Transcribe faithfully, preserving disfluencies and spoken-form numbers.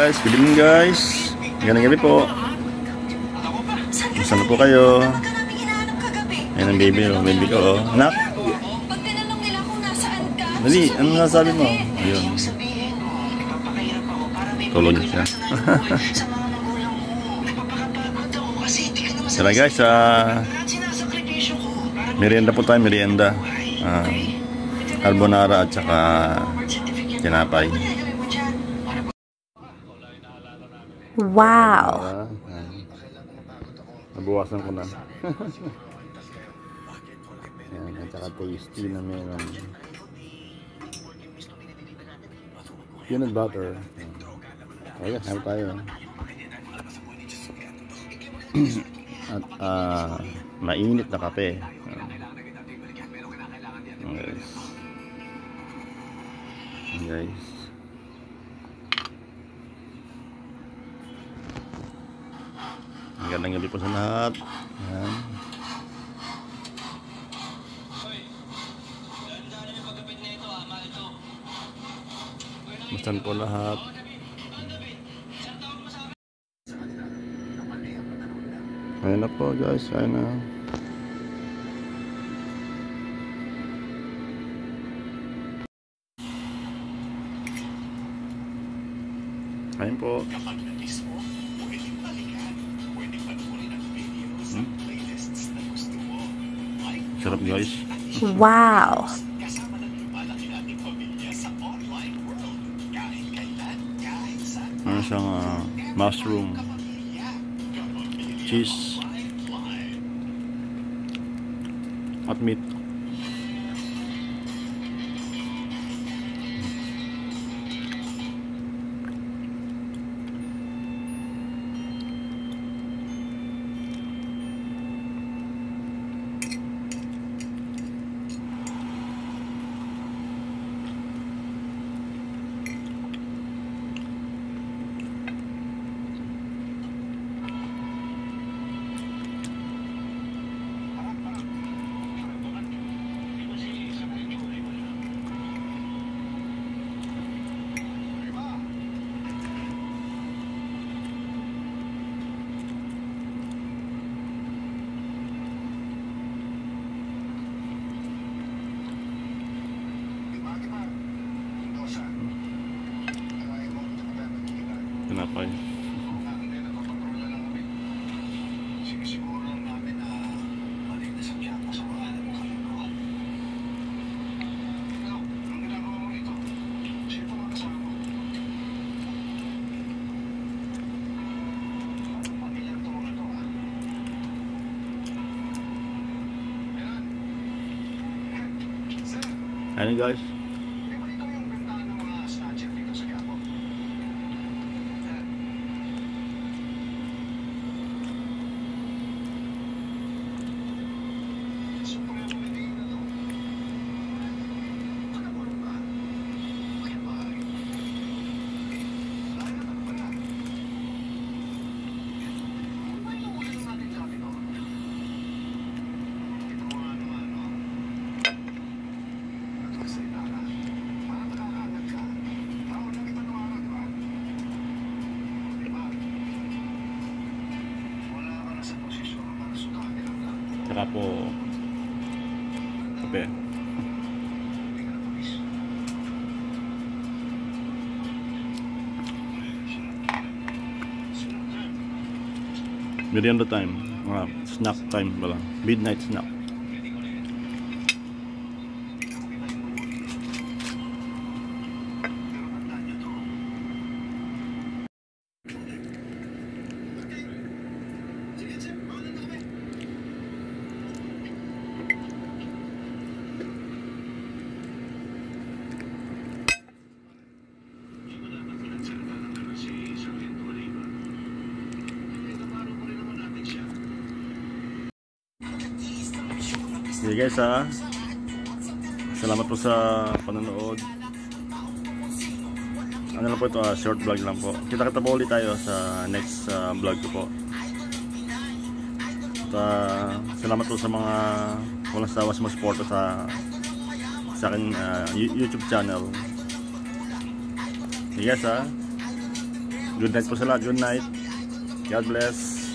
guys, good evening guys. Magandang gabi po. Saan po kayo? Ayan ang baby, oh. Baby ko, oh. Anak? Dali, ano nasabi mo? Ayun. Tulog siya. Tara guys, uh, merienda po tayo, merienda. Uh, carbonara at saka tinapay. Wow! Uh, nabuwasan ko na. Yan, at saka tasty na meron. Peanut butter. Ayan, have tayo. At uh, mainit na kape. Guys. Guys. Magandang gabi po sa lahat. Ayan. Masan po lahat. Ayan na po guys, ayan na. Ayan po. Hmm? Sarap guys. Wow! Ano siyang uh, mushroom, cheese at meat. Tinapay. Ano guys? Saka po kape. Merienda time, uh, snack time pala, midnight snack. Okay guys ha, salamat po sa panonood. Ano lang po ito, uh, short vlog lang po. Kita-kita po ulit tayo sa next uh, vlog ko po. At, uh, salamat po sa mga walang sawa sa mga suporta sa sa akin uh, YouTube channel. Okay guys ha, Good night po sa lahat. Good night. God bless.